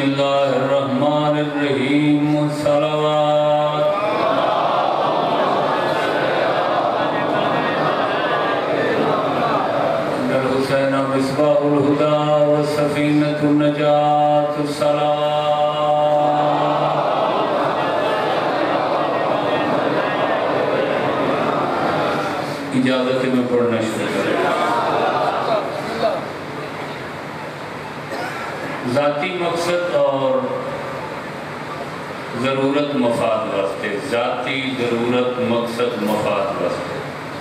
اللہ الرحمن الرحیم صلوات الحسین مصباح الہدی وسفینۃ النجات اجازت میں پڑھنا شروع کریں۔ ذاتی مقصد اور ضرورت مفاد واسطے، ذاتی ضرورت مقصد مفاد واسطے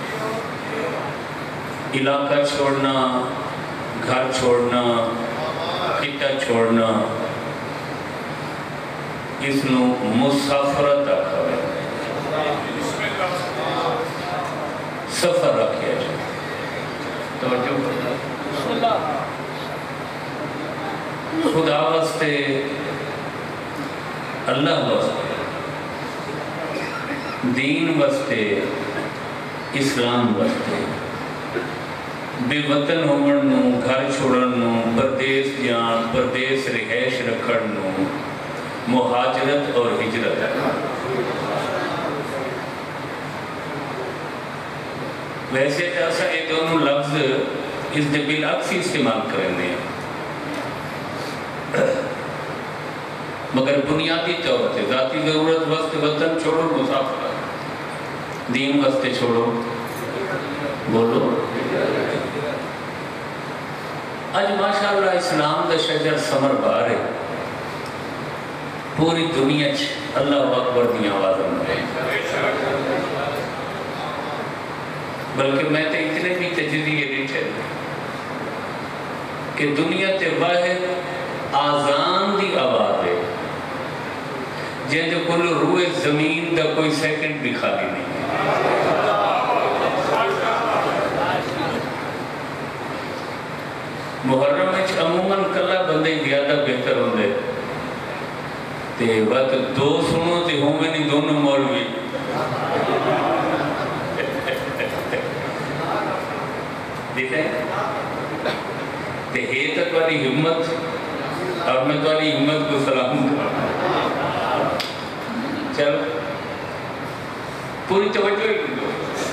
علاقہ چھوڑنا، گھر چھوڑنا، خطہ چھوڑنا، اس نو مسافرت آکھا ہے، سفر رکھیا جائے۔ توجہ کرنا، خدا واسطے، اللہ واسطے، دین واسطے، اسلام واسطے، بے وطن ہومن نو، گھر چھوڑن نو، پردیس جان، پردیس رہائش رکھن نو، مہاجرت اور ہجرت۔ ویسے ایسا یہ دونوں لفظ اس دے بالعکس استعمال کرنے ہیں، مگر بنیادی طور سے ذاتی ضرورت واسطے وطن چھوڑو مسافر، دین واسطے چھوڑو بولو۔ آج ماشاءاللہ اسلام دا شجر ثمر بار ہے، پوری دنیا اللہ اکبر دی آوازاں میں، بلکہ میں تے اتنے بھی تجزیے دیتے کہ دنیا تے واحد آزان دی آواز ہے جن جو کل روح زمین دا کوئی سیکنڈ بھی خالی نہیں۔ محرم میں عموماً کلا بندے زیادہ بہتر ہوندے تے وقت دو سنو تے ہوں میں نہیں دونوں مولوی، دیکھیں تے ہے تک والی ہمت، اور میں تو والی ہمت کو سلام کروں۔ چلو پوری توجہ ہی دو،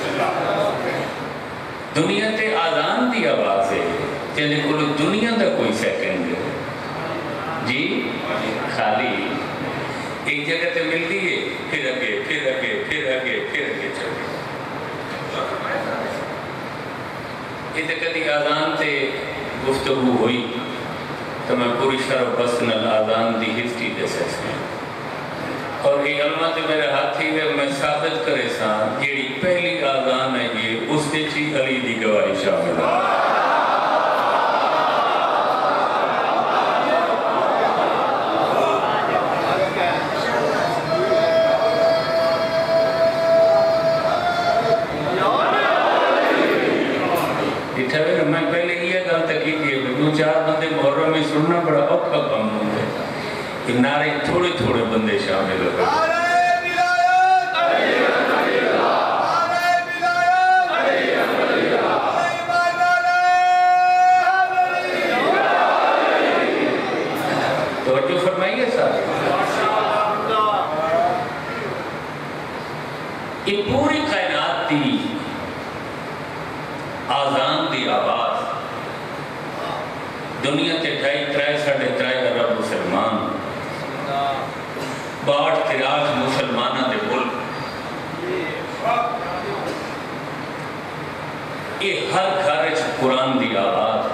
دنیا تے آزان دی آواز ہے جنہیں کلو دنیا دا کوئی سیکنڈ جی خالی ایک جگہ تے ملتی ہے، پھر اگے پھر اگے پھر اگے پھر اگے چلے۔ یہ تے کدی آزان تے گفتگو ہوئی تو میں پوری شرف بسنل آزان دی ہسٹری دے سکتے ہیں، اور یہ علماء تے میرے ہاتھی ہے میں ثابت کرے سان جیڑی پہلی آزان ہے یہ اس تے چی علی دی گواہی شامل ہے۔ میں پہلے یہ گل تک کی دو چار بندے محرم میں سننا بڑا اوکھا کم ہوتے کہ نعرے تھوڑے تھوڑے بندے شامل ہو گئے۔ توجہ فرمائیے صاحب، یہ پوری کائنات دی آزان دی آواز، دنیا تے 2.5-3.5 ارب مسلمان، 62-63 مسلمانہ دے ملک، یہ ہر گھر قرآن دی آواز،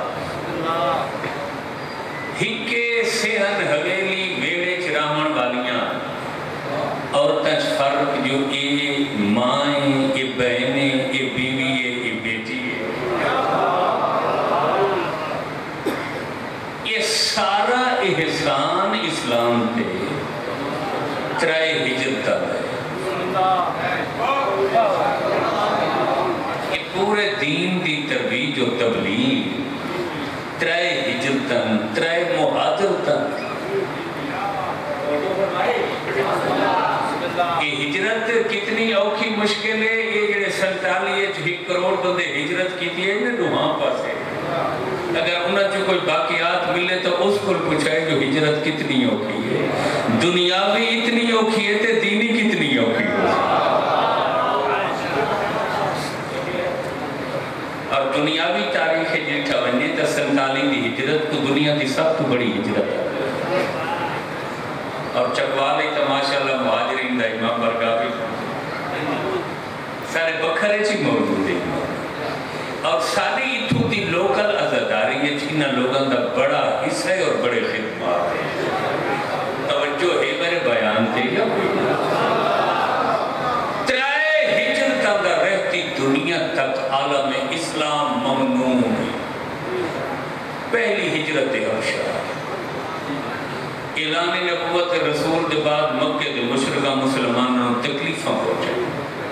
ہکے سہن حویلی ویڑے چراہن والیاں، عورتیں فرق جو اے مائیں، اے بہنیں، اے بیوی ہے، اے بیٹی ہے، یہ سارا احسان اسلام تے ترائے ہجرت ہے۔ یہ پورے دین دی ترویج و تبلیغ ترائے ہجرتن، ترائے مہاجرتن۔ یہ ہجرت کتنی اوکھی مشکل ہے، یہ جڑے 47 کروڑ بندے ہجرت کی تھی ہے نا دوہاں پاسے، اگر انہاں چو کوئی باقیات ملے تو اس کو پوچھائے جو ہجرت کتنی اوکھی ہے، دنیاوی اتنی اوکھی ہے تے دینی کتنی اوکھی ہے۔ اور دنیاوی تاریخ جیٹھا ونجے تا 47 دی ہجرت کو دنیا دی سب تو بڑی ہجرت ہے، اور چکوالے تا ماشاءاللہ مہاجرین دا امام برگاوی سارے بکھرے چی موجود ہیں، اور ساری اتھو دی لوکل عزداری ہے جنہ لوگاں دا بڑا حصہ ہے اور بڑے خدمات ہیں۔ توجہ ہے میرے بیان تے یا ترائے ہجرتاں دا رہتی دنیا تک عالم اسلام ممنون ہے۔ پہلی ہجرت حبشہ، اعلان نبوت رسول دے بعد مکہ دے مشرقہ مسلمانوں تکلیفاں پہنچائی،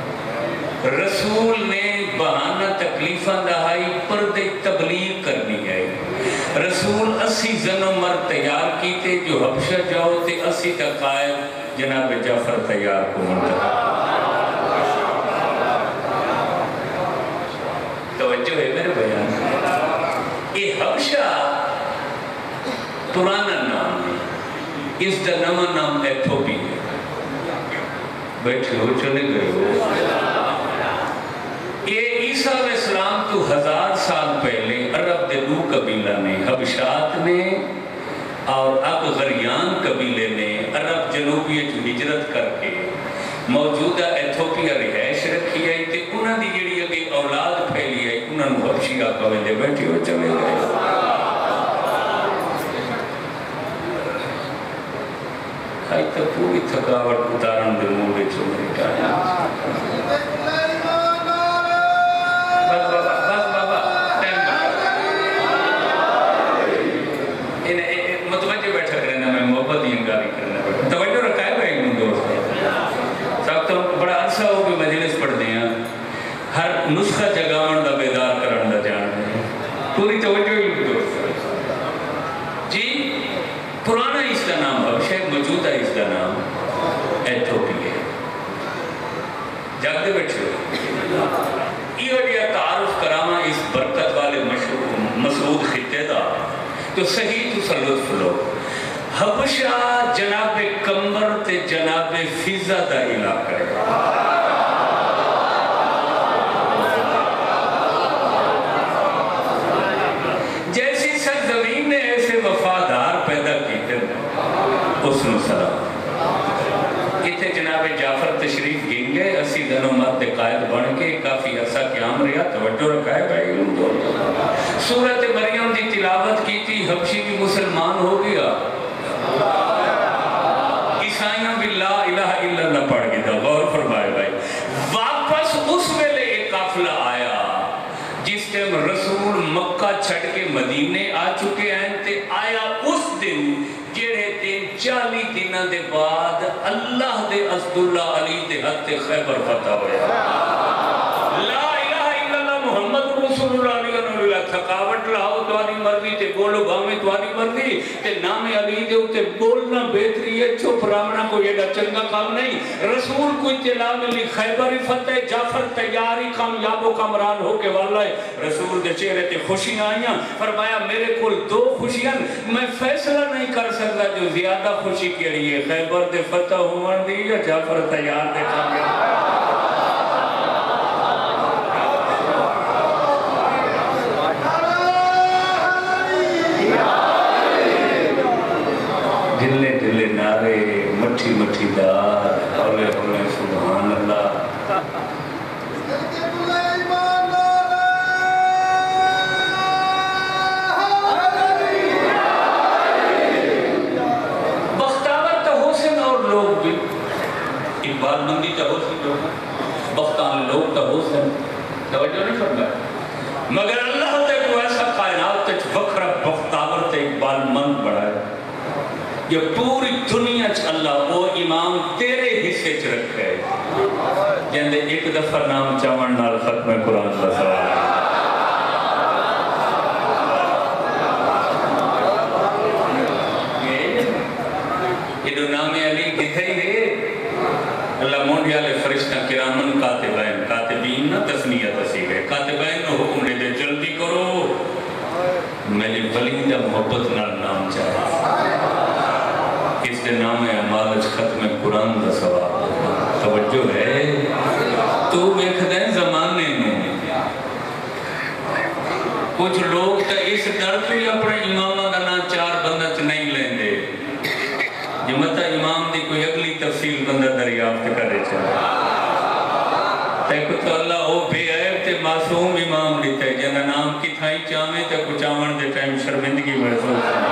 رسول نے بہانہ تکلیفہ دہائی پردے تبلیغ کرنی ہے۔ رسول 80 زن و مرد تیار کیتے جو حبشہ جاؤ تے 80 کا قائد جناب جعفر تیار کو منتخب۔ توجہ ہے میرے بیان، یہ حبشہ پرانا نام ہے، اس دا نما نام ایتھوپی ہے۔ بیٹھے ہو چلے گئے ہو، یہ عیسیٰ علیہ السلام تو 1000 سال پہلے عرب دے دو قبیلہ نے، حبشات نے اور اب غریان قبیلے نے عرب جنوبی جو ہجرت کر کے موجودہ ایتھوپیا رہائش رکھی ہے تے انہاں دی جڑی اگے اولاد پھیلی ہے انہاں نوں حبشی آقا ویندے بیٹھے ہو چلے گئے۔ ہائی تو پوری تھکاوٹ اتارن دے موڑے چلے گئے۔ توجہ رکھا ہے بھائی ایک دوست صاحب تو بڑا عرصہ ہو کہ مجلس پڑھ دیا ہر نسخہ جگاون دا بیدار کرن دا جان پوری توجہ ہی دوست جی۔ پرانا اس کا نام حبشہ، موجودہ اس کا نام ایتھوپیا ہے۔ جاگتے بیٹھے یہ وجہ تعارف کراما اس برکت والے مسعود خطے دا تو صحیح تو سلط فلو۔ حبشہ جناب کمبر تے جناب فضہ دا علاقہ ہے۔ جیسی سرزمین نے ایسے وفادار پیدا کیتے اس نے سلام۔ اتھے جناب جعفر تشریف گیں گے 80 دنوں مرد قائد بن کے کافی عرصہ قیام رہا۔ توجہ رکھا ہے بھائی، سورت مریم دی تلاوت کی تھی، حبشی بھی مسلمان ہو گیا، عیسائیوں بھی لا الہ الا اللہ پڑھ گیا۔ غور فرمائے بھائی، واپس اس ویلے ایک قافلہ آیا جس ٹائم رسول مکہ چھڑ کے مدینے آ چکے ہیں تے آیا اس دن جڑے دن 40 دنوں دے بعد اللہ دے عبداللہ علی دے حد خیبر فتح ہویا۔ لا الہ الا اللہ محمد رسول اللہ علیہ وسلم، تھکاوٹ لاؤ تواری مرضی تے بولو بھاویں تواری مرضی تے نام علی دے ہوتے بولنا بہتری ہے، چپ رامنا کوئی ایڈا چنگا کام نہیں۔ رسول کو اطلاع ملی خیبر فتح، جعفر تیاری کامیاب و کامران ہو کے والا ہے۔ رسول دے چہرے تے خوشیاں آئیاں، فرمایا میرے کل 2 خوشیاں میں فیصلہ نہیں کر سکتا جو زیادہ خوشی کے لیے خیبر دے فتح ہومن دی یا جعفر تیار دے کامیاب۔ دلے دلے نعرے، مٹھی مٹھی داد، ہولے ہولے سبحان اللہ۔ بختاور تا حسن اور لوگ بھی، اقبال مندی تا حسن لوگ، بختان لوگ تا حسن، توجہ نہیں فرمایا، مگر اللہ تے کو ایسا کائنات تے وکھرا بختاور تے اقبال مند بڑھا ہے۔ یہ پوری دنیا چ اللہ وہ امام تیرے حصے چ رکھے جندے ایک دفعہ نام چاون نال ختم قرآن کا سوال یہ نام علی کتھے ہے اللہ مونڈیا لے فرشتہ کرامن کاتبین، کاتبین نہ تسمیہ تسیح ہے، کاتبین نو حکم دے دے جلدی کرو میری ولی دا محبت نال نام چاہے اس کے نام اعمال ختم قرآن دا ثواب توجہ ہے تو ویکھدے زمانے میں کچھ لوگ تا اس ڈر پہ اپنے امامہ کا نام چار بندہ چ نہیں لیں دے جمتا امام دی کوئی اگلی تفصیل بندہ دریافت کرے چاہے تیکو تو اللہ او بے عیب تے معصوم امام لیتا ہے جنہ نام کی تھائی چاہمیں تے کچھ آمن دے ٹائم شرمندگی محسوس ہے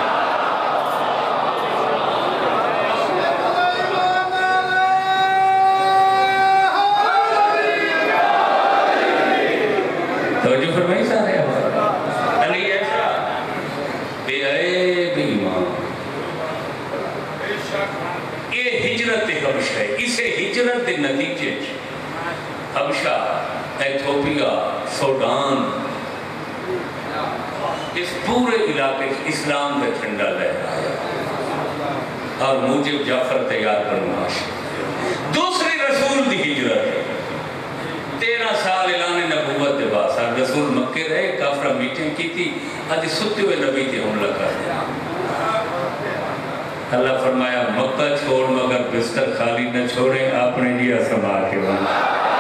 توجہ فرمائی سارے علی ایسا بے عیب امام یہ ہجرت حبشہ ہے اسے ہجرت دے نتیجے حبشہ ایتھوپیا سوڈان اس پورے علاقے اسلام کا جھنڈا لہرایا اور موجب جعفر تیار برماش دوسری رسول دی ہجرت 13 سال اعلان نبوت دے بعد سر رسول مکے رہے کافرہ میٹنگ کی تھی آج ستے ہوئے نبی تھے حملہ کر دیا اللہ فرمایا مکہ چھوڑ مگر بستر خالی نہ چھوڑیں آپ نے جیا سما کے بنا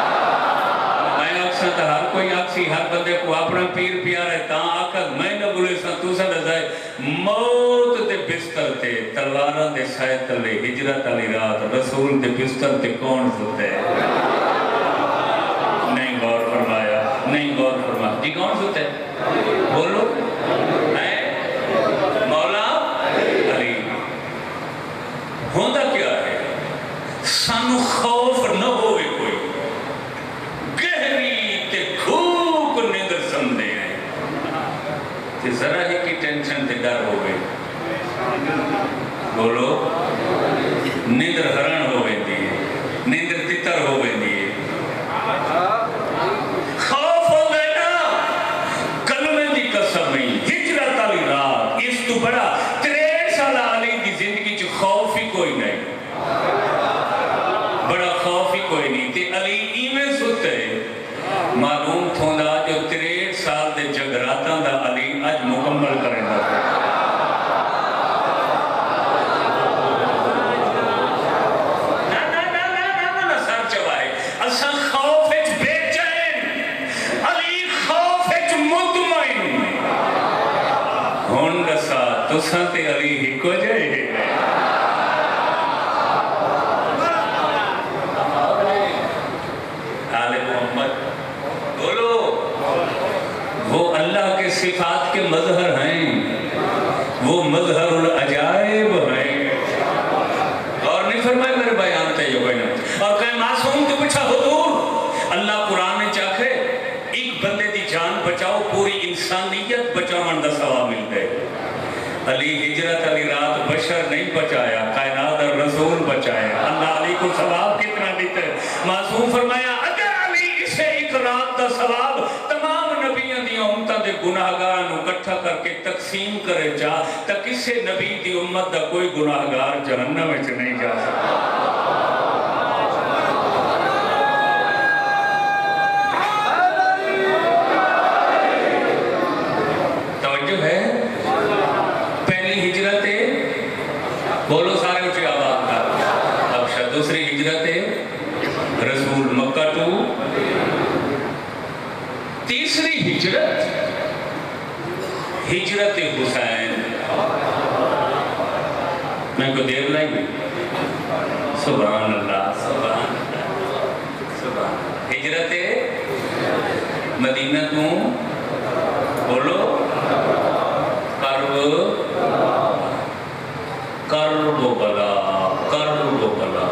ہر کوئی آکسی ہر بندے کو اپنا پیر پیار ہے تاں آکھا میں نہ بولے سا تو سا نظائے موت دے بستر تے تلوارہ دے سائے تلے ہجرت علی رات رسول دے بستر تے کون ستے نہیں غور فرمایا نہیں غور فرمایا جی کون ستے بولو مولا علی ہوندہ کیا ہے سانو خوف نہ ہوئے کوئی ذرا ہی کی ٹینشن تے ڈر ہو گئی بولو نیندر حران ہو گئی دی نیندر تتر ہو گئی دی خوف ہو گئے نا کلمے دی قسم نہیں ہجرت علی رات اس تو بڑا 63 سال علی دی زندگی چ خوف ہی کوئی نہیں بڑا خوف ہی کوئی نہیں تے علی ایویں ستے معلوم تھوندا جو 63 سال دے جگراتاں دا علی آج مکمل کریں گا نا سر چوائے اسا خوف اچ بے چین علی خوف اچ مطمئن ہون دسا تو سانتے علی ہی کو جائے آل محمد بولو وہ اللہ کے صفات کے مظہر ہیں وہ مظہر العجائب ہیں اور نہیں فرمائے میرے بیان تے یہ کوئی نہیں اور کہیں معصوم تو پچھا حضور اللہ قرآن نے چاہے ایک بندے دی جان بچاؤ پوری انسانیت بچاؤن دا ثواب مل گئے علی ہجرت علی رات بشر نہیں بچایا کائنات اور رسول بچایا اللہ علی کو ثواب کتنا دیتا ہے معصوم فرمایا اگر علی اسے ایک رات دا ثواب تمام نبیوں دی امتہ دے گناہگار نو کٹھا کر کے تقسیم کرے جا تا کسے نبی دی امت دا کوئی گناہگار جہنم میں نہیں جا سکتا توجہ ہے پہلی ہجرت بولو سارے اچھے آباد کا اب دوسری ہجرت رسول مکہ تو تیسری ہجرت ہجرت حسین میں کو دیر لائیں گے سبحان اللہ سبحان اللہ سبحان ہجرت مدینہ تو بولو کربلا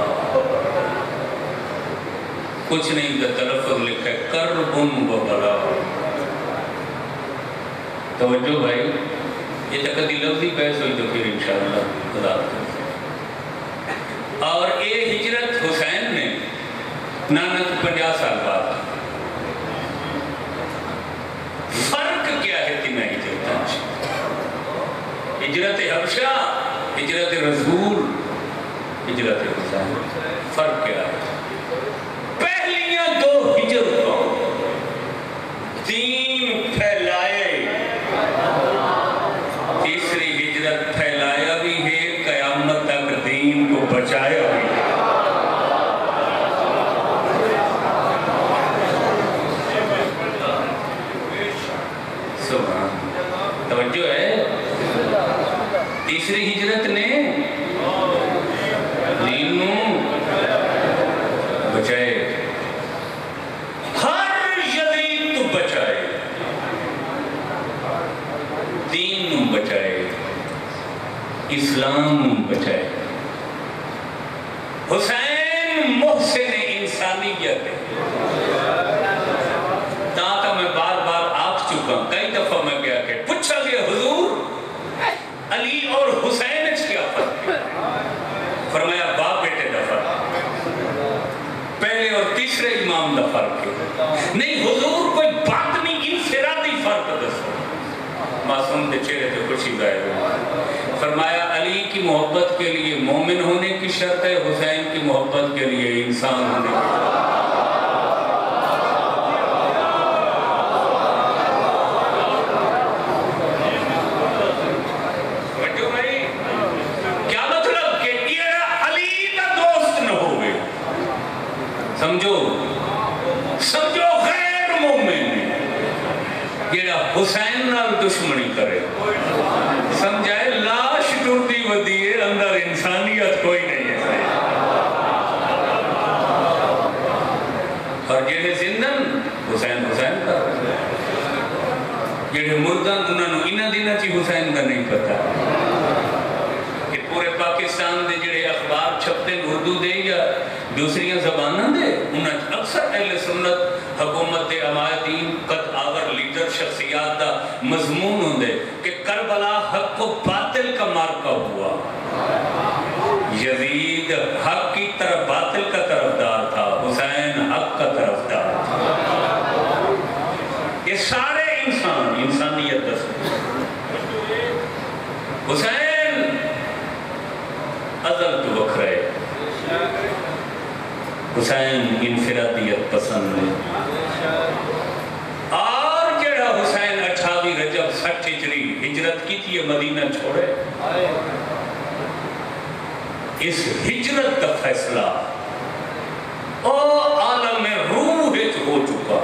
کچھ نہیں کا تلفظ لکھا ہے کربن و بلا توجہ بھائی یہ تک دی لفظی بحث ہوئی تو پھر انشاءاللہ خدا اور یہ ہجرت حسین نے نانک 50 سال بعد فرق کیا ہے تین ہجرت ہجرت حبشہ ہجرت رسول ہجرت حسین فرق کیا ہے پہلیاں دو ہجرتوں دین پھیلائے تیسری بچایا بھی ہے۔ سبحان توجہ ہے۔ تیسری ہجرت نے دین نو بچائے، ہر یزید تو بچائے، دین نو بچائے، اسلام نو بچائے۔ حسین محسن انسانیت ہے۔ تاکہ میں بار بار آکھ چکا، کئی دفعہ میں کیا کہ پوچھا گیا حضور علی اور حسین اچھ کیا فرق ہے؟ فرمایا باپ بیٹے دا فرق، پہلے اور تیسرے امام دا فرق ہے۔ نہیں حضور کوئی بات نہیں، انفرادی فرق دسو۔ معصوم دے چہرے تو خوشی غائب ہے۔ فرمایا علی کی محبت کے لیے مومن ہونے کی شرط ہے، حسین کی محبت کے لیے انسان ہونے کی شرط ہے۔ سمجھو غیر مومن جیڑا حسین نال دشمنی کرے، سمجھائے لاش ٹوٹی ودی ہے، اندر انسانیت کوئی نہیں ہے۔ اور جیڑے زندن حسین حسین کا، جیڑے مردن انہوں نے انہ دینا چی حسین کا نہیں پتا۔ کہ پورے پاکستان دے جیڑے اخبار چھپتے اردو دے یا دوسری زبانہ دے، انہیں اکثر اہل سنت حکومت دے عمایدین قد آور لیڈر شخصیات دا مضمون ہوں دے کہ کربلا حق و باطل کا مارکہ ہوا، یزید حق کی طرف باطل کا طرفدار تھا، حسین حق کا طرفدار تھا۔ یہ سارے انسانیت دست حسین ازل تو وکھرے، حسین انفرادیت پسند ہے۔ اور جڑا حسین 28 رجب 60 ہجری ہجرت کی تھی مدینہ چھوڑے، اس ہجرت کا فیصلہ او عالم روح ہو چکا۔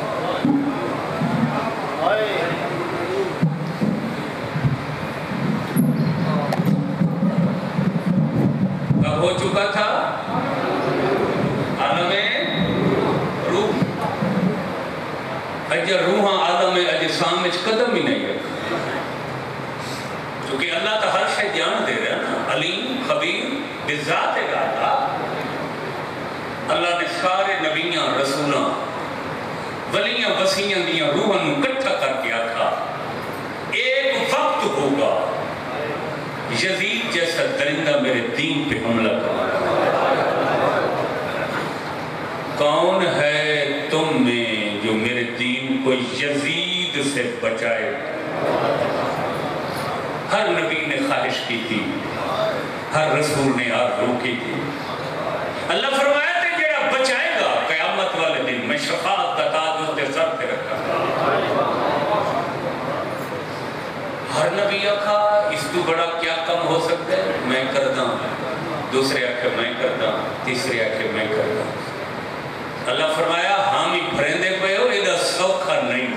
کب ہو چکا تھا؟ اجر روحاں آدم اجسام اچ قدم ہی نہیں ہے، چونکہ اللہ تا ہر شے جان دے رہا نا، علیم خبیر بذات ہے اللہ۔ اللہ نے سارے نبیاں رسولاں ولیاں وسیعاں دیاں روحاں نو کٹھا کر کے آکھا ایک وقت ہوگا یزید جیسا درندہ میرے دین پہ حملہ کرا۔ کون ہے تم میں جو میرے دین کو یزید سے بچائے؟ ہر نبی نے خواہش کی تھی، ہر رسول نے آرزو کی تھی۔ اللہ فرمایا تھے جڑا بچائے گا قیامت والے دن میں شفاعت کا تاج اس کے سر پہ رکھا۔ ہر نبی آکھا اس تو بڑا کیا کم ہو سکتا ہے؟ میں کردہ، دوسرے آکھے میں کردہ، تیسرے آکھے میں کردہ۔ اللہ فرمایا ہاں ہی پھریندے پہ ہو، ادھا سوکھا نہیں،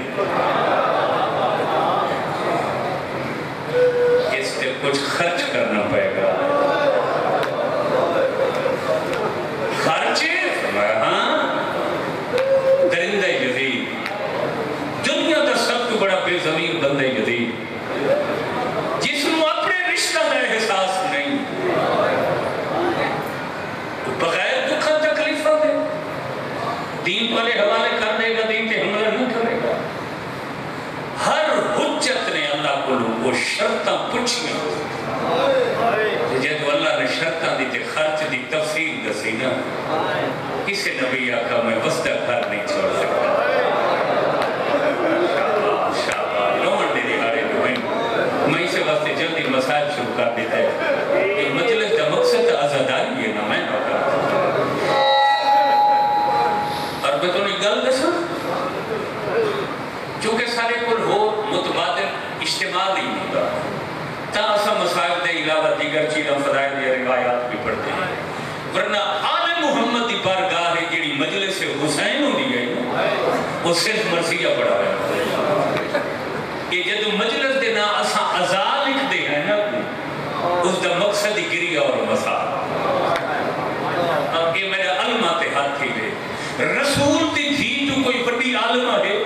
اس پہ کچھ خرچ کرنا پائے گا۔ خرچ فرمایا ہاں، درندہ یزید، دنیا کا سب تو بڑا بے ضمیر بندہ یزید، جس نو اپنے رشتہ کا احساس نہیں، بغیر دکھا تکلیفہ دے، دین والے حوالے کر دے گا، دین کے حملہ نہیں کرے گا۔ ہر حجت نے اللہ کو وہ شرطاں پوچھیاں، جب اللہ نے شرطاں دی تے خرچ دی تفصیل دسی نا، کسی نبی آقا میں وسطہ گھر نہیں چھوڑ سکتا۔ شاباش لومن دے دہاڑے میں اسے واسطے جلدی مسائل شروع کر دیتا ہے کہ مجلس کا مقصد آزاداری ہے نا، میں نہ اور میں تو نہیں گل دسا چونکہ سارے کل ہو متبادل اجتماع نہیں ہوتا، تا اسا مسائل دے علاوہ دیگر چیزیں فضائل یا روایات بھی پڑھتے ہیں۔ وہ صرف مرثیہ پڑھا ہے کہ جدو مجلس دے نا اساں ازا لکھ دے ہیں نا اس دا مقصد ہی گریہ اور مسا اب یہ میرے علمہ تے ہاتھ تھی دے رسول تی تھی تو کوئی بڑی عالمہ ہے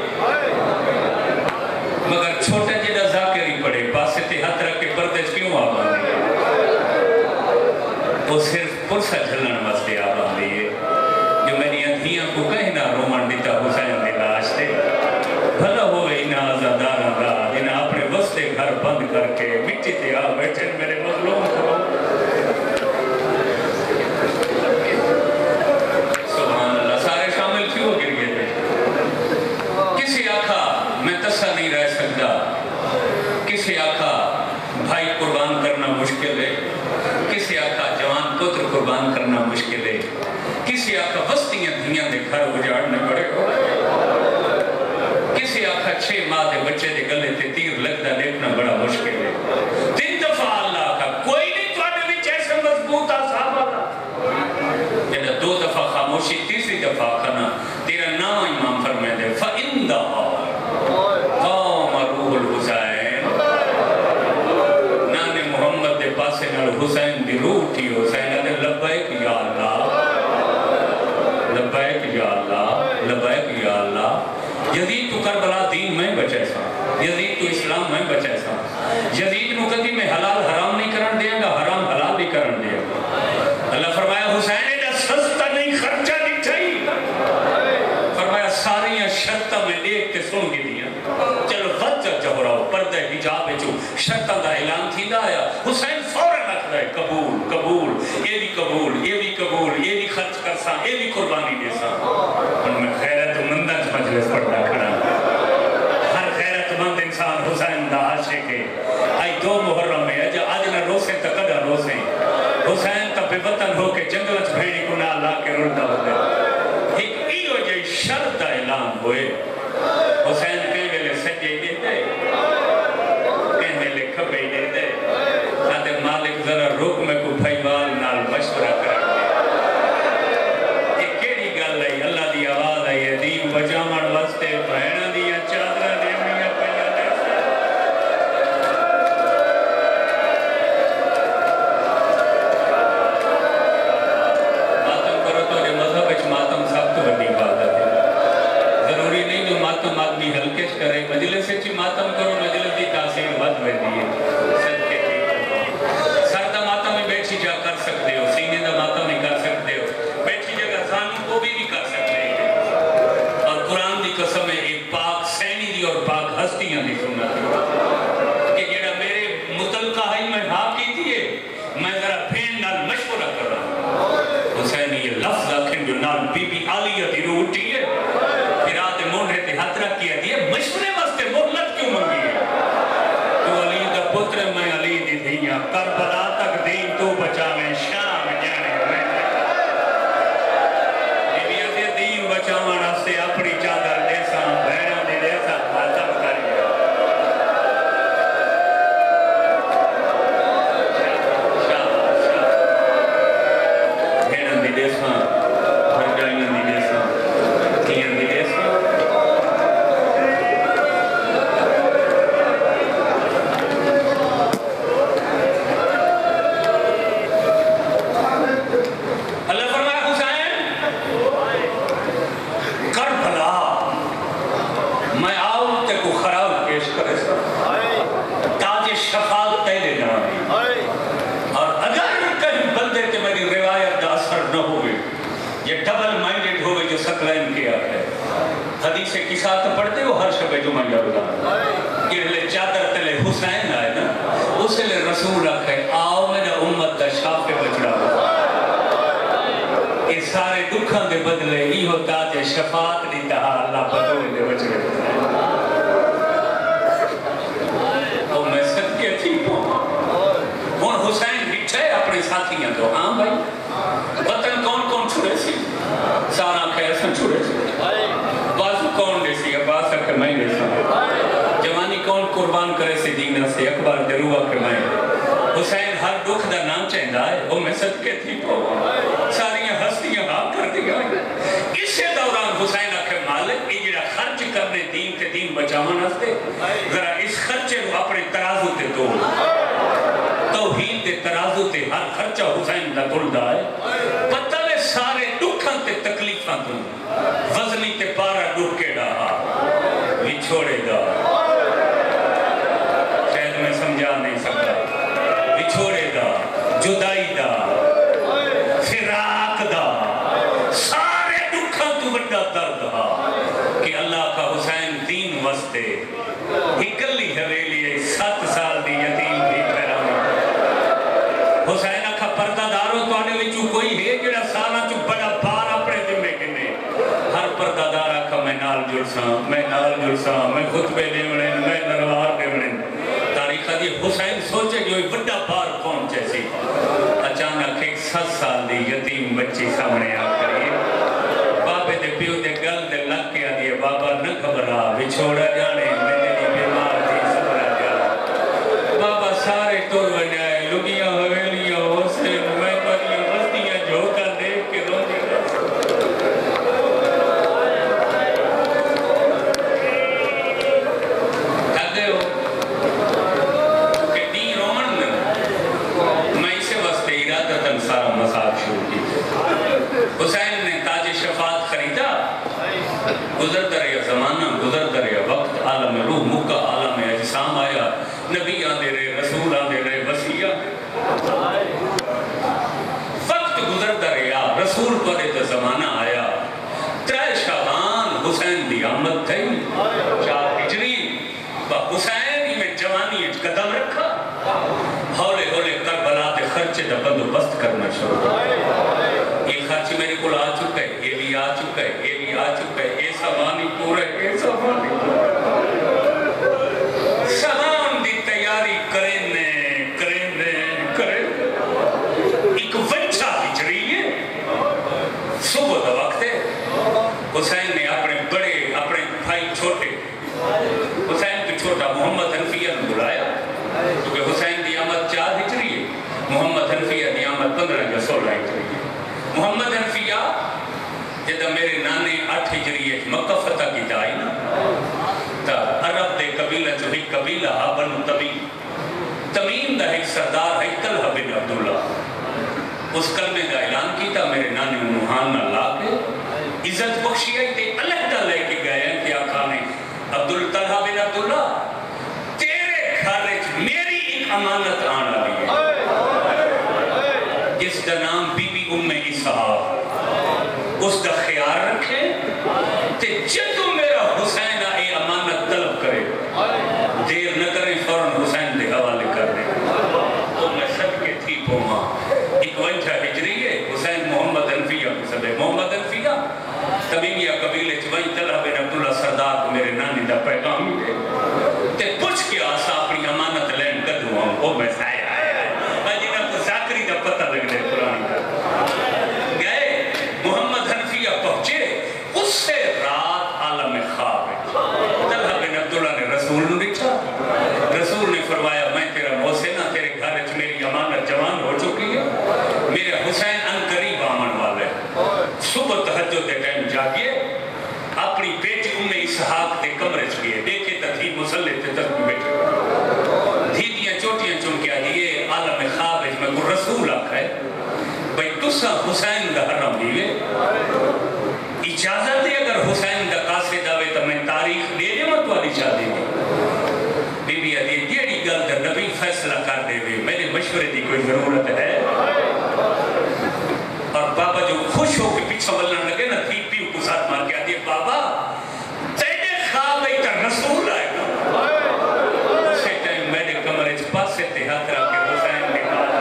مگر چھوٹا جدہ ذاکری پڑے پاسے تے ہاتھ رکھ کے پردش کیوں آبا دی وہ صرف پرسہ جھلن واسطے آبا دی ہے جو میری انتھیاں کو کہیں نہ رومان دیتا حسین دی لاش تے بھلا ہوئے انہا آزادار آزاد انہا اپنے وستے گھر بند کر کے مٹی تے آ بیٹھے میرے مظلوم کو سبحان اللہ سارے شامل کیوں گر گئے تھے کسی آکھا میں تسا نہیں رہ سکتا کسی آکھا بھائی قربان کرنا مشکل ہے کسی آکھا جوان پتر قربان کرنا مشکل ہے کسی آکھا وستیاں دھیاں دے گھر اجاڑنے پڑے ہو کسی آکھا 6 ماہ دے بچے دے گلے تے تیر لگتا دیکھنا بڑا مشکل ہے 3 دفعہ اللہ آکھا کوئی نہیں تو آنے بھی جیسے مضبوط آساب آتا جنہا 2 دفعہ خاموشی تیسری دفعہ آکھنا تیرا نام امام فرمائے دے فَإِنْدَهَا قَوْمَ رُوحُ الْحُسَيْن نانے محمد دے پاسے نال حسین دی روح تھی حسین دے لبائک یا اللہ لبائک یا اللہ لبائک یا اللہ یزید تو کربلا دین میں بچے سا یزید تو اسلام میں بچے سا یزید نو کدی میں حلال حرام نہیں کرن دیا گا حرام حلال نہیں کرن دیا گا اللہ فرمایا حسین ایڈا سستا نہیں خرچہ نہیں چاہیے فرمایا ساریاں شرطہ میں ایک تے سن گی دیا چلو وجہ جہراؤ پردہ حجاب جو شرطہ دا اعلان تھی دا آیا حسین فوراں رکھ رہے قبول قبول یہ بھی قبول یہ بھی قبول یہ بھی خرچ کر سا یہ بھی قربانی دے سا ان میں خیرت مندہ مجلس پڑھنا کھڑا ہر خیرت مند انسان حسین دا عاشق ہے آئی 2 محرم میں آج نہ روسیں تا کدہ روسیں حسین تا بے وطن ہو کے جنگلت بھیڑی کو نہ لا کے رڑتا ہو گئے ایک ایو جائی شرط اعلان ہوئے حسین کہیں ویلے سجے دیتے کہیں ویلے کھپے دیتے آتے مالک ذرا روک میں کو بھائیوال نال مشورہ کر یہ کیڑی گل ہے اللہ دی آواز ہے یہ دین بچامن واسطے بہنہ دیا چادرہ دیمیاں پہیا دے ماتم کرو تو جو مذہب اچھ ماتم سب تو بڑی عبادت ہے ضروری نہیں جو ماتم آدمی ہلکش کرے مجلس اچھی ماتم کرو مجلس دی تاثیر بد میں دیئے صدقے کی سردہ ماتم میں بیٹھی جا کر سکتے ہو سینے دا ماتم نہیں کر سکتے ہو بیٹھی جگہ ثانوں کو بھی کر سکتے ہیں اور قرآن دی قسم ہے ایک پاک سینی دی اور پاک ہستیاں دی سنت کہ جڑا میرے متعلقہ ہے میں ہاں کی دیئے میں ذرا بھین نال مشورہ کر رہا ہوں حسین یہ لفظ آکھیں جو نال بی بی عالیہ دی روح اٹھی ہے پھر آتے مونڈے تے ہاتھ رکھ کیا دیئے مشورے واسطے مہلت کیوں منگی ہے تو علی دا پتر میں علی دی دھیاں کربلا تک دین تو بچاویں شام جانے میں بی بی دین بچاویں سے اپنی چادر دیسا بہنوں دی دیسا ماتم کری بہنوں دی دیسا بھرجائیوں دی دیسا تھیاں دی دیسا حدیث کی ساتھ پڑھتے ہو ہر شب جمعہ یادگار کہ لے چادر تلے حسین آئے نا اسے لے رسول رکھے آؤ میرا امت دا شاف بچڑا ہو یہ سارے دکھاں دے بدلے ہی ہوتا جے شفاعت دی تہا اللہ بدولے دے بچڑے اور میں صدقے تھی ہون حسین بٹھے اپنے ساتھیاں تو ہاں بھائی وطن کون کون چھوڑے سی سارا خیسن چھوڑے سی بازو کون دے سی عباس اکر میں دے سی جوانی کون قربان کرے سی دینہ سے اکبر درو اکر میں حسین ہر دکھ دا نام چاہندہ ہے وہ میں صدقے تھی تو ساریاں ہستیاں ہاں کر دیا اسے دوران حسین اکر مالک یہ جڑا خرچ بچاون واسطے ذرا اس خرچے کو اپنے ترازو تے دو توحید دے ترازو تے ہر خرچہ حسین دا تلدا ہے پتہ لے سارے دکھاں تے تکلیفاں تو وزنی تے پارا ڈکے ڈاہا وچھوڑے گا شاید میں سمجھا نہیں سکتا وچھوڑے گا جدائی دا فراق دا سارے دکھاں تو بڑا درد ہا کہ اللہ کا حسین دین وستے ہکلی حویلی 7 سال دی یتیم بھی پیرانی حسین کا پردہ داروں تو آنے وچو کوئی ہے جڑا سالہ چو بڑا بار اپنے ذمے کنے ہر پردہ دارہ کا میں نال جڑساں میں خطبے دیوڑیں میں نروار دیوڑیں تاریخہ دی حسین سوچے جو ایک بڑا بار کون جیسی اچانک ایک 7 سال دی یتیم بچی سامنے آ کری بابے دے پیو دے گل دے لگ کے آدھئے بابا نہ گھبرا بچھوڑا جانے میں تیری بیمار تھی سبرا جا بابا سارے ٹور بنائے لگیاں حویلیاں حسین میں پریاں بستیاں جھوکا دیکھ کے رو دے تھکے ہو کہ دی رومن میں اسے واسطے ارادتاً سارا مساج شروع کی حسین نے تاج شفاعت خریدا گزرتا رہا زمانہ گزرتا رہا وقت عالم روح مکہ عالم اجسام آیا نبی آدھے رہے رسول آدھے رہے وسیع وقت گزرتا رہا رسول پڑے تو زمانہ آیا 3 شعبان حسین دی آمد تھی 4 ہجری حسین ہی میں جوانی قدم رکھا ہولے ہولے کربلا تے خرچے دا بندوبست کرنا شروع یہ خرچ میرے کو آ چکا ہے یہ بھی آ چکا ہے یہ بھی آ چکا ہے یہ سامانی پورا ہے یہ سامانی سامان دی تیاری کریں ایک وجہ ہجری ہے صبح دا وقت ہے حسین نے اپنے بڑے اپنے بھائی چھوٹے حسین کے چھوٹا محمد حنفیہ نے بلایا کیونکہ حسین دی آمد 4 ہجری ہے محمد حنفیہ دی آمد 15 یا 16 ہجری ہے محمد حنفیہ جدہ میرے نانے 8 ہجری ہے مکہ فتح کی دائی نا تا عرب دے قبیلہ جو ایک قبیلہ بنو تمیم دا ایک سردار ہے طلحہ بن عبداللہ اس کلمے دا اعلان کی تا میرے نانے نوحان نہ لا کے عزت بخشی ہے تے علیحدہ لے کے گئے ہیں کہ آقا نے طلحہ بن عبداللہ تیرے خارج میری ایک امانت آنا لی ہے جس دا نام بی بی ام اسحاق اس دا خیال رکھے تے جدو میرا حسین اے امانت طلب کرے دیر نہ کریں فوراً حسین دے حوالے کر دیں تو میں سب کے تھی پوما 51 ہجری ہے حسین محمد حنفیہ کو سبے محمد حنفیہ تمیمیہ قبیلے چوئی طلحہ بن عبداللہ سردار کو میرے نانی دا پیغام ہی دے تے پوچھ کے آسا اپنی امانت لین کر دوں او میں سائے جنہ کو ذاکری دا پتہ لگ لے قرآن کا گئے محمد حنفیہ پہنچے اس سے رات عالم خواب ہے طلحہ بن عبداللہ نے رسول نے لکھا رسول نے فرمایا میں تیرا محسنہ تیرے گھر اچھ میری امانت جوان ہو چکی ہے میرے حسین ان قریب آمن والے صبح تہجد دے ٹائم جاگئے اپنی بیٹی ام اسحاق دے کمرے چکیے دیکھے تدھی مسلح تے تک بیٹھے دھیدیاں چوٹیاں چونکہ آدھیے عالم خواب ہے میں کو رسول آکھا ہے بھئی تسا حسین دا حرم دیوے اجازت ہے اگر حسین دا قاصد آوے تو میں تاریخ دے دے مت والی شادی دی بی بی آدھی جیڑی گل در نبی فیصلہ کر دے وے میرے مشورے دی کوئی ضرورت ہے اور بابا جو خوش ہو کے پیچھا بلنا لگے نا تھی پیو کو ساتھ مار کے آدھی بابا تیرے خواب ہے کہ رسول آئے گا اسے ٹائم میرے کمرے پاس سے تحت رکھ کے حسین نکال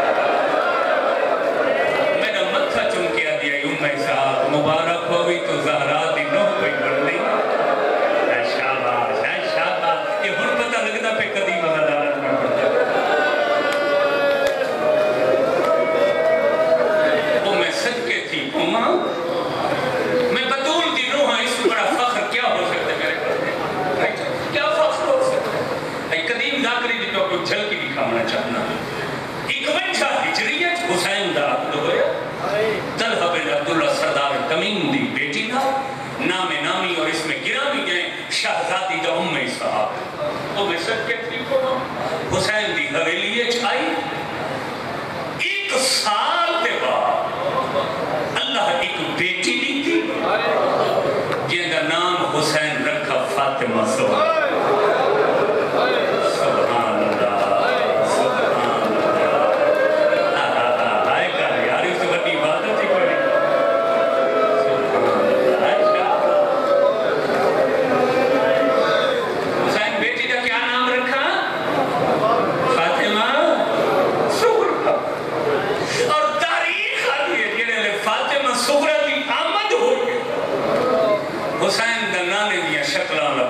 میرا متھا چون کے آدھی ام صاحب مبارک ہوئی تو زہرا دی نو کوئی بڑھ نہیں شاباش یہ ہن پتہ لگتا پہ قدیم عدالت میں پڑھتا وہ میں صدقے تھی اما میں بطول دی روح اس کو بڑا فخر کیا ہو سکتا ہے میرے پاس کیا فخر ہو سکتا ہے قدیم ذاکری دی تو کوئی جھلکی دکھانا چاہنا 51 ہجریت حسین دا عقد ہویا طلحہ بن عبداللہ سردار تمیم دی بیٹی تھا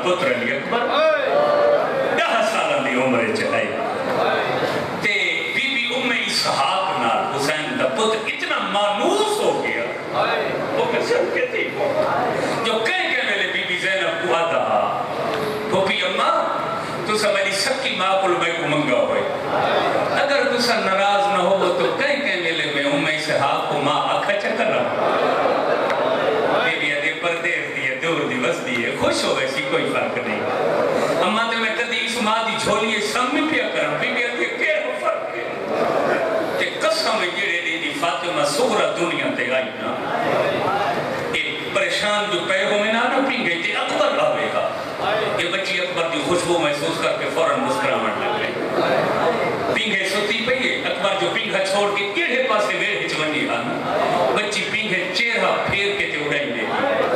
پتر علی اکبر 10 سالوں کی عمر چاہی تے بی بی ام اسحاق نال حسین دا پتر اتنا مانوس ہو گیا وہ قسم کے تھی جو کہیں میرے بی بی زینب کو آدھا پھوپی اماں تو سا میری سکی ماں کو میں کو منگا ہوئے اگر تو سا ناراض نہ ہو تو کہیں میلے میں ام اسحاق کو ماں آکھا چکر رہا بی بی آدھے پردیر دیئے دور دی بس دیئے خوش ہو ویسی کوئی فرق نہیں اماں تے میں کدی اس ماں دی جھولیے سامنے پیا کرم بی بی آدھے کیڑا فرق ہے تے قسم جڑے دی فاطمہ صغرا دنیا تے آئی نا ایک پریشان جو پہ ہو میں نہ پی گئی تے اکبر آوے گا یہ بچی اکبر دی خوشبو محسوس کر کے فوراً مسکراہٹ لگ گئی پینگے سوتی پئی ہے اکبر جو پینگا چھوڑ کے کیڑے پاسے ویڑ ہچ ونی آنا بچی پینگے چہرہ پھیر کے تے اڑائی دے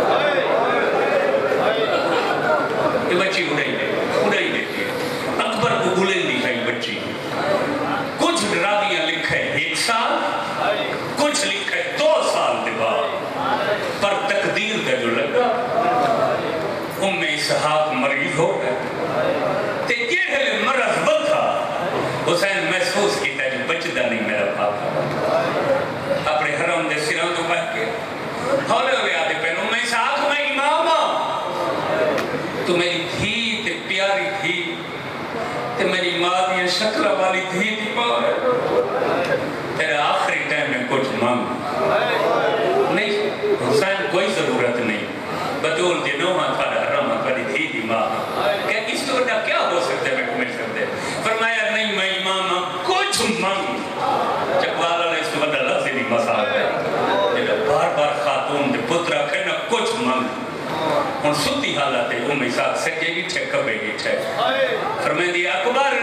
یہ بچی اڑائی دیتی ہے اکبر کو بلند دی ہے بچی کچھ ڈراویاں لکھے 1 سال کچھ لکھے 2 سال دے بعد پر تقدیر کا جو لگا ام اسحاق مریض ہو گئے تے جیڑے مرض بدھا حسین محسوس کیتا جو بچدہ نہیں میرا باپ اپنے حرم دے سران تو پہن کے ہولے ہوئے آدھے پہن ام اسحاق میں امام تو میری دھی تے پیاری دھی تے میری ماں دیا شکرہ والی دھی تھی پاوے تیرے آخری ٹائم میں کچھ مانگ نہیں حسین کوئی ضرورت نہیں بدول دے نوہاں تھاڑا حرم اپنی دھی دی ماں کہ اس تو بڑا کیا ہو سکتے میں کو مل سکتے فرمایا نہیں میں امام کچھ مانگ جب والا نے اس تو بڑا لفظ نہیں مسال ہے جب بار بار خاتون دے پترہ کہنا کچھ مانگ ان ستی حالت ہے ام اسحاق سجے گی چھے کبے گی چھے فرمائے دیا اکبر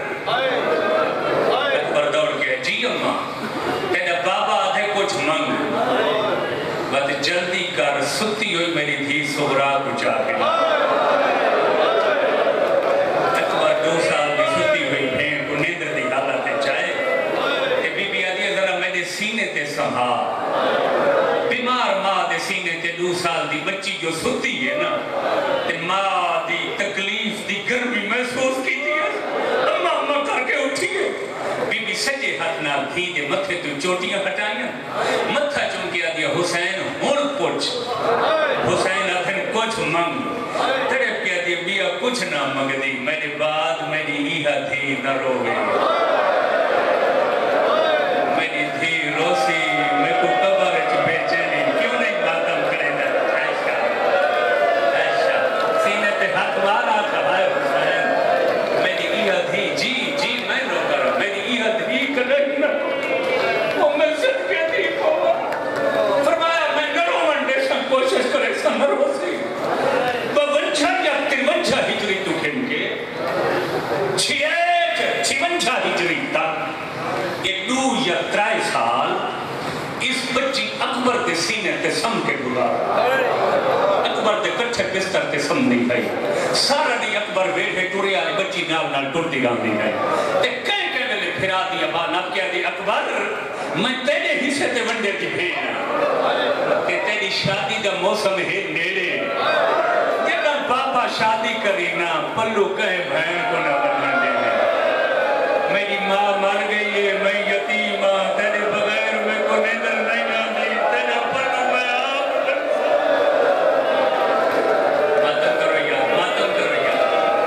اکبر دوڑ کے جی اماں تیرا بابا آدھے کچھ مانگ بات جلدی کر ستی ہوئی میری دھی صغرا کو چاہ گئی اکبر 2 سال کی ستی ہوئی بھین کو نیندر دی حالت چاہے کہ بی بی آدھی ذرا میرے سینے تے سنبھال بیمار ماں دے سینے تے 2 سال دی بچی جو ستی ہے نا تے ماں دی تکلیف دی گرمی محسوس کی تھی اماں کر کے اٹھی ہے بی بی سجے ہاتھ نال دھی دے متھے تو چوٹیاں ہٹائیاں متھا چمکیا دیا حسین ہون پوچھ حسین آدھن کچھ منگ تڑے کیا دیا بیا کچھ نہ منگ دی میرے بعد میری ایہا دھی نہ روے میری دھی روسی میں کو قبر چ بیچینی کیوں نہیں ماتم کرے نا عائشہ سینے پہ ہاتھ مارا تھا ہے حسین میری ایہا دھی جی میں رو کر میری ایہا دھی کدھر نہ وہ میں سب کے دھی کو فرمایا میں نرو منڈے سے کوشش کرے سنر ہو سی بونچھا یا 53 ہجری تو کھن کے 56 ہجری تک یہ 2 یا 3 سال اس بچی اکبر کے سینے تے سم کے گزارا اکبر دے کٹھے بستر تے سم نہیں گئی سارا دی اکبر ویڑھے ٹورے آئے بچی نال ٹرتی گاندی گئی تے کہیں میلے پھرا دیا بانا کیا دی اکبر میں تیرے حصے تے ونڈے دی بھینا تے تیری شادی دا موسم ہے نیڑے جب بابا شادی کرینا پلو کہے بہن کو نہ بنا دے میری ماں مر گئی ہے میں یتیم ماں تیرے بغیر میں کو نیدر نہیں آنی تیرے پلو میں آپ ماتم کرو یا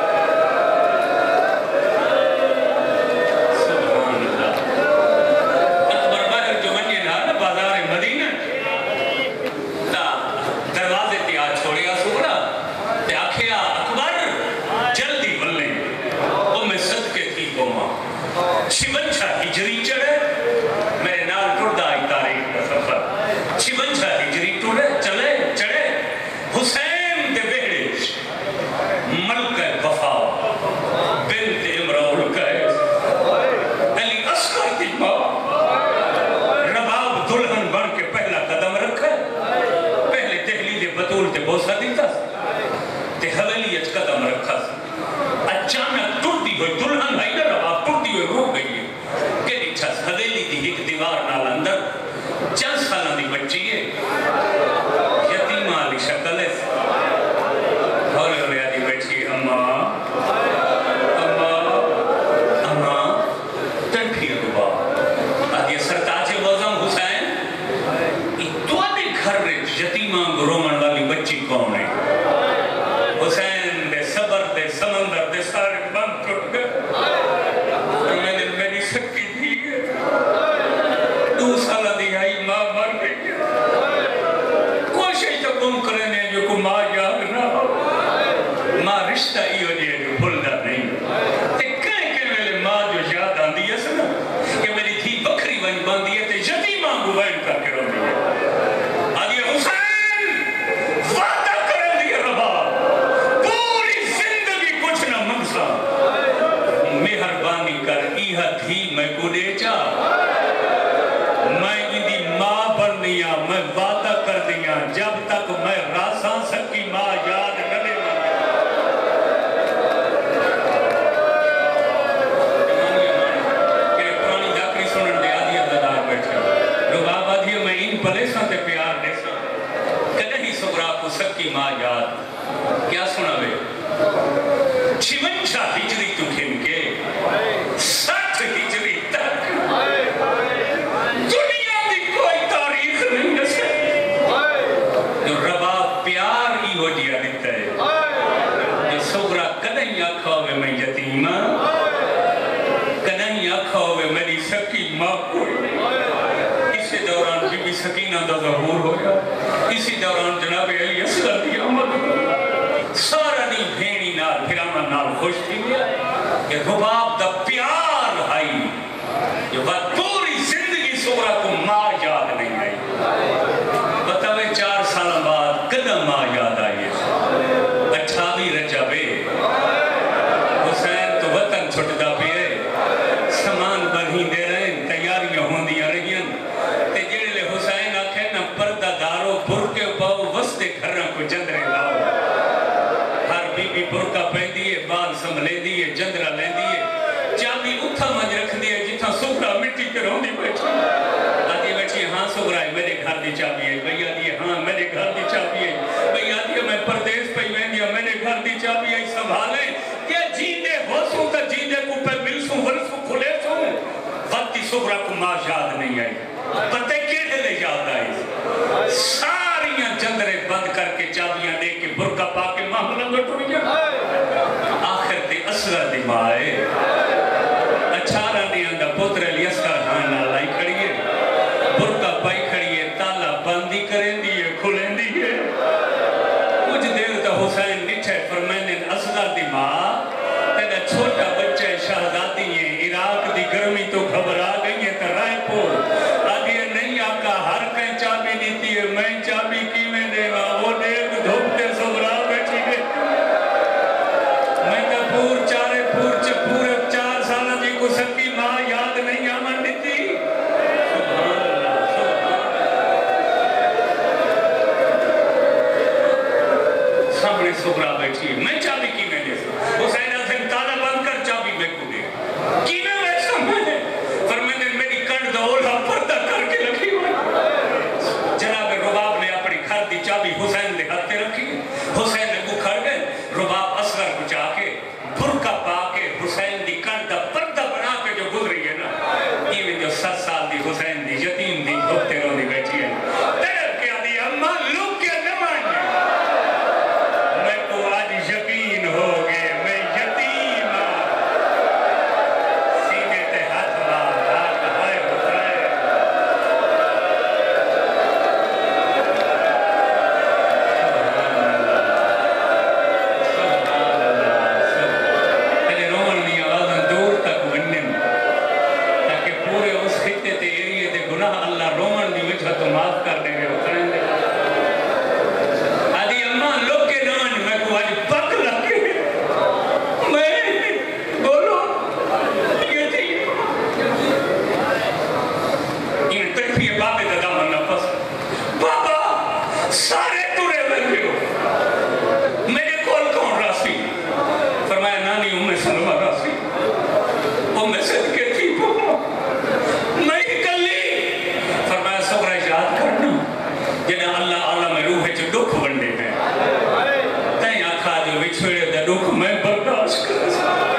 سبحان اللہ اکبر باہر جو منی نہ بازار مدینہ تا دروازے تے آ چھوڑیا سوڑا تے آکھیا اکبر جلدی بلیں وہ میں صدقے تھی کو ماں 56 ہجری چڑھے میرے نال ٹردہ آئی تاریخ کا سفر 56 ہجری چڑھے حسین دے بیڑے ملکہ وفا بنت امرؤ القیس علی اصغر دی ماں رباب دلہن بن کے پہلا قدم رکھا پہلے دہلی دے بطول تے بوسہ دیتا تے حویلی اچ قدم رکھا اچانک ٹردی ہوئی دلہن ہے نا رباب ٹردی ہوئی رو گئی ہے کہ اچھاس حویلی دی ایک دیوار نال اندر چند سالہ دی بچی ہے یتیمہ علی شکل ہے ہولے ہوئے آدھی بیٹھ میں وعدہ کر دیا جب تک میں راساں سکی ماں یاد نہ لے پرانی جاکری سنن دے آدھی اندار بیٹھا رباب آدھی میں ان پلیساں تے پیار دے سا کدہ ہی سغرا کو سکی ماں یاد کیا سنا بے 56 ہجری تو کھن کے 60 ہجری تک دنیا دی کوئی تاریخ نہیں دسے جو رباب پیار ہی ہو دیا دیتا ہے جو سغرا کدہیں آکھا ہوئے میں یتیمہ کدہیں آکھا ہوئے میری سکی ماں کوئی اسی دوران بی بی سکینہ دا ظہور ہویا اسی دوران جناب علی اصغر دی آمد سارا نہیں بھینی نال پھرانا نال خوش تھی گیا کہ رباب دا پیار آئی جو بات پوری زندگی سغرا کو ماں یاد نہیں آئی بتاوے 4 سال بعد قدم ماں یاد آئی 28 رجبے حسین تو وطن چھٹ دا پیے سامان بنی دے رہے تیاریاں ہوں دیا رہی تے جڑے لے حسین آکھے نا پردہ دارو برکے پاؤ وستے گھرہ کو جندرے لاؤ ہر بی بی برکہ پہ دیئے بال سنبھلے دیئے جندرہ لے دیئے چابی اتھا مجھ رکھ دیئے جتھا سغرا مٹی کے روندی بیٹھی آدھی بیٹھی ہاں سغرا ہے میرے گھر دی چابی ہے بھئی آدھی ہاں میرے گھر دی چابی ہے بھئی آدھی میں پردیس پہ میں دیا میرے گھر دی چابی ہے سنبھالیں کہ جیندے ہو سوں تا جیندے کو پہ مل سوں ورسوں کھلے سوں وقتی سغرا کو ماں یاد نہیں آئی پتہ کیڑے لے یاد آئی ساریاں جندرے بند کر کے چابیاں لے کے برکہ پا کے ماں لنگٹ ہوئی آخر تے اصغر دی ماں ہے 18 نے اندہ پتر علی اصغر ہاں نالائی کھڑیے برکہ پائی کھڑیے تالا بندی کریں دیئے کھلیں دیئے کچھ دیر تا حسین نٹھے فرمائنے اصغر دی ماں تینا چھوٹا بچہ شہزادی ہیں عراق دی گرمی تو گھبرا گئی ہے تا رائے پور آدھی نہیں آقا ہر کہیں چابی دیتی ہے میں چابی کی میں دے گا وہ دیکھ دھوپتے سغرا بیٹھی گئے میں تا پور چارے پورے 4 سالہ جی کو سکی ماں یاد نہیں آمن دیتی سبحان اللہ سامنے سغرا بیٹھی ہے میں چابی کی میں دے حسین حسین تالا بند کر چابی میں کو دے کی میں ویسا میں فرمائنے میری کنڈ دولا پردہ کر کے رکھی ہوئی جناب رباب نے اپنی گھر دی چابی حسین نے ہاتھے رکھی حسین نے کو کھڑ گئے رباب اصغر کو چاہ کے برکہ پا کے حسین دی کنڈ دا پردہ بنا کے جو گزری ہے نا یہ جو 7 سال دی حسین دی یتیم دی دھوپتے رو دی بیٹھی ہے تیرے کیا دی اممہ لوگ کیا نہ ماننے میں کو آج یقین ہو گئے میں یتیم سینے تے ہاتھ مار ہاتھ ہائے حسین تیرے رومن دی آوازاں دور تک ونن تاکہ پورے اس خطے تے ایریے تے گناہ اللہ رومن دی وجہ تو معاف کر دے گے حسین دے آدھی اممہ لوگ کے نان میں کو آج پک لگے میں بولو یہ تھی ان تکفی بابے دادا من نفس بابا سارے تورے لگے ہو میرے کول کون راسی فرمایا نانی سلمہ راسی صدقے تھی میں کلی فرمایا سغرا یاد کرنا جنہیں اللہ عالم روح جو دکھ بننے میں تین آکھا جو وچھوڑے دا دکھ میں برداشت کر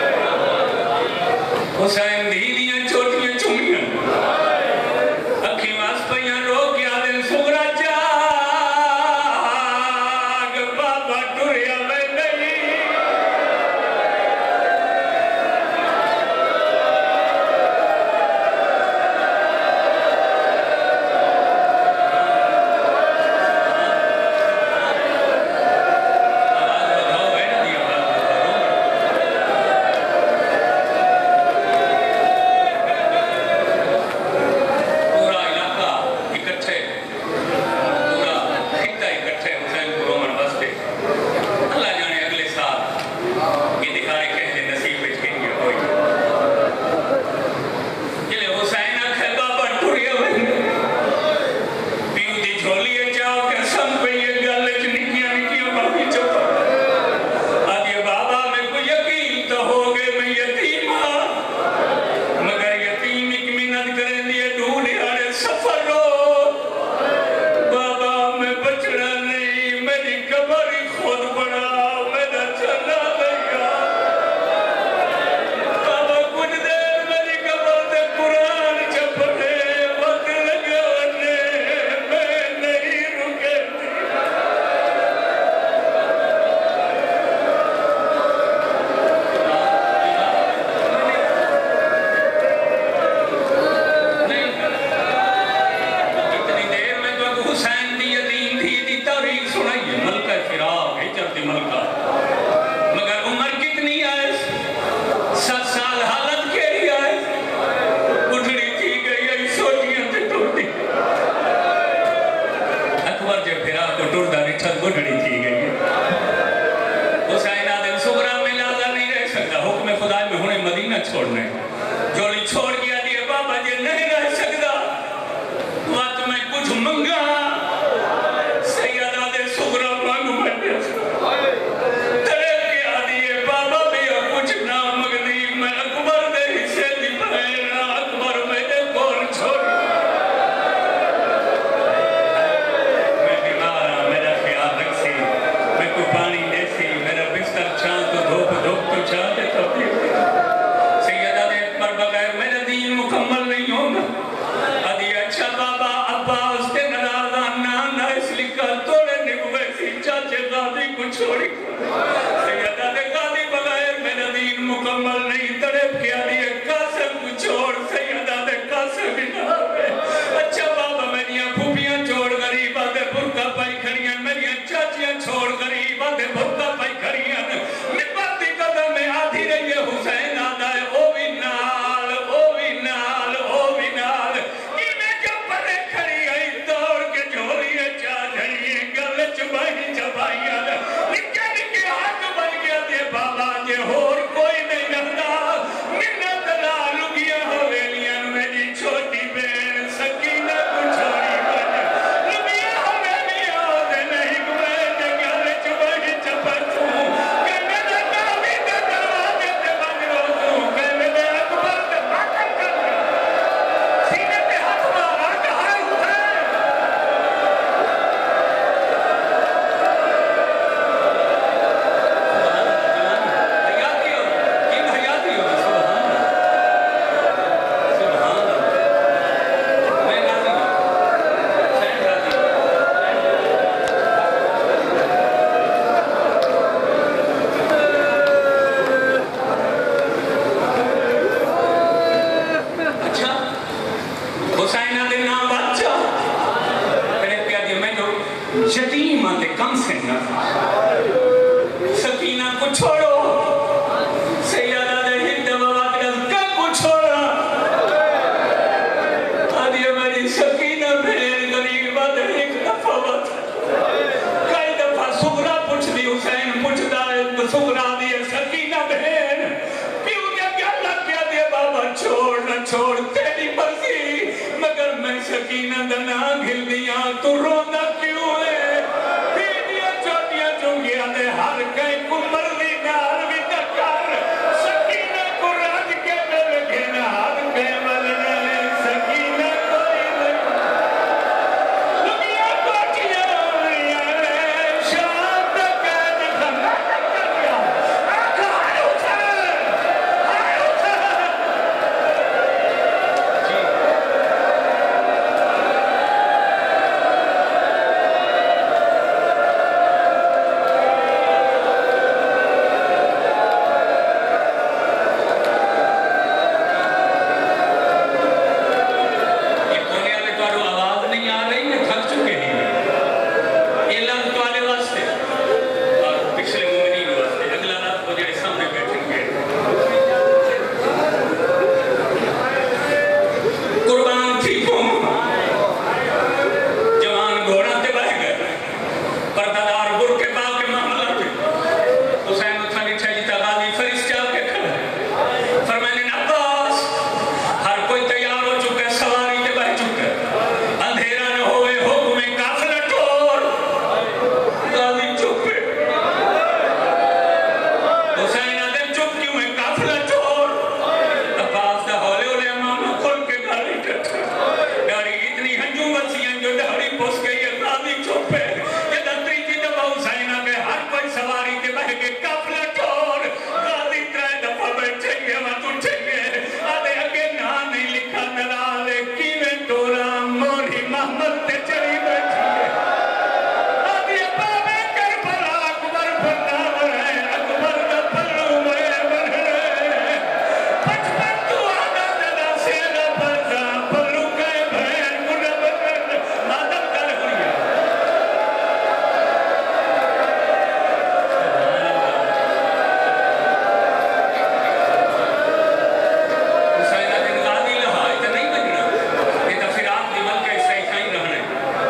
حسین دی دیاں چھوٹیاں چومیاں اکھی واس پیاں رو کیا دے سغرا جا بنڑی تھی گئی ہے حسین آدم سغرا میں لازہ نہیں رہ سکتا حکم خدا میں ہونے مدینہ چھوڑنے جوڑی چھوڑ گیا دیئے بابا جی نہیں رہ سکتا وقت میں کچھ منگا سید آدم سغرا مانگ میں تڑپ کے آدیے بابا بھی کچھ نہ مگنی میں اکبر دے حصے دی پہنا اکبر میں دے کون چھوڑ میں بیمار ہاں میرا خیال رکھ سی میں کو پانی دے سی میرا بستر چھان تو دھوپ تو چھان دے تو سیدہ دے پر بغیر میرا دین مکمل نہیں ہوگا ادھی اچھا بابا ابا اس کے نرازہ نانا اس لکھا توڑے نکوے سی چاچے غادی کو چھوڑی سیدہ دے غادی بغیر میرا دین مکمل نہیں تڑپ کیا دیئے قاسم کو چھوڑ سیدہ دے قاسم بھی نہ ہوئے اچھا بابا میریاں پھوپیاں چھوڑ غریبہ دے برکہ پائی کھڑیاں میریاں چاچیاں چھوڑ غریبہ دے برکہ پائی کھڑیاں نپاتی قدم میں آدھی رہی ہے حسین آدھا ہے او بھی نال او بھی نال او بھی نال انہیں جو پڑے کھڑی آئی دوڑ کے جھولی ہے چاہ جھڑی ہے گل چبائی چبائیاں نکے نکے ہاتھ بن گیا دے بابا جے ہور کوئی نہیں رہتا منت لالو گیا ہویلیاں میری چھوٹی بین سکینہ کو چھوڑی بن لگیا ہویلیاں دے نہیں گوئے دے گل چبائی چبائیوں کہ میرے نامی دے دروازے دے بن روزوں کہ میرے اکبر دے ماتم کر گیا سینے پہ ہاتھ مارا کہا حسین حیاتی ہو کیم حیاتی ہو سبحان اللہ میں راضی ہوں حسین راضی اچھا حسین آدھے نام بچہ پہلے کیا دیا میں جو یتیم آتے کم سے نہ سکینہ کو چھوڑو سیدہ دے ہند بابات کا کو چھوڑا آدھے میری سکینہ بھین غریبہ دے ایک دفعہ بات کئی دفعہ سغرا پوچھ دی حسین پوچھ دائے تو سغرا دیئے سکینہ بھین کیوں کیا لگ گیا دے بابا چھوڑ نہ چھوڑ تیری مرضی مگر میں سکینہ دنا گھل دیا تو رونا کیوں ہے پیڑیاں چوٹیاں چونگیاں دے ہر کئی کو مرضی نار بھی دکار سکینہ کو راج کے مل گھنا ہر کئی ملنے سکینہ کوئی نہیں دنیا کوٹیاں ہوئیاں شام تک دکھنا کر گیا آنکھ آئے حسین یہ کونے والے تو آواز نہیں آ رہی ہے تھک چکے ہیں یہ لفظ تو آنے واسطے اور پچھلے مومنین واسطے اگلا رات کو جائے سامنے بیٹھیں گے قربان تھی کون جوان گھوڑا تے بہ گئے پردادار گر کے باغ کے معاملہ پہ حسین اتھا لٹھا جیتا غازی فرشتہ کے کھڑا فرمائنے عباس ہر کوئی تیار ہو چکے سواری تے بہ چکے اندھیرا نہ ہوئے حکم قافلہ ٹور غازی چپے حسین آدم چپ کیوں ہے قافلہ ٹور عباس دا ہولے ہولے امامہ کھل کے گاڑی ٹٹھا گاڑی اتنی ہنجوں بسیاں جو دہڑی پوس گئی ہے غازی چپے یہ دتری کی دبا حسین آگے ہر کوئی سواری تے بہ کے قافلہ ٹور غازی ترائے دفعہ بیٹھے گئے وہاں تو چھگے آدھے اگے نا نہیں لکھا نرالے کیویں ٹورا موری محمد تے چڑی بیٹھی ہے آدھے بابے کربلا اکبر بھرنا رہے اکبر دا پھلو میں بڑھ رہے بچپن تو آدھا دلا سیدہ پرزا پھلو کئے بھین گنہ بڑھ مادم کر ہوئی ہے حسین آدم غازی لہا یہ تو نہیں بجنا یہ تو پھر آپ دی ملکہ صحیح رہنے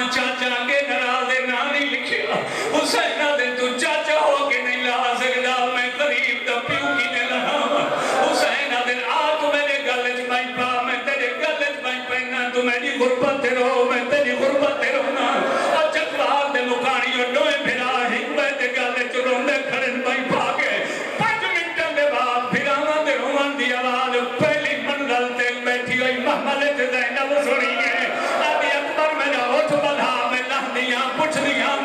چاچا کے نرازے نہ نہیں لکھیا حسین دے تو چاچا ہو کے نہیں لا سکتا میں قریب دا پیو کی نے لہا حسین دے آت میرے گلج بائی پا میں تیرے گلج بائی پہنا تو میری غربت رو میں تیری غربت رونا اور چکوار دے مکانی اور ڈوئے پھرا حکمت گلج روندے کھڑن بائی پا گئے 5 منٹوں دے بعد پھرانا دے روان دی آواز پہلی منزل تے بیٹھی ہوئی محمل تے زینب سنی ہے ابھی اکبر میں نہ اٹھ بلا میں لہنیاں پچھ دیاں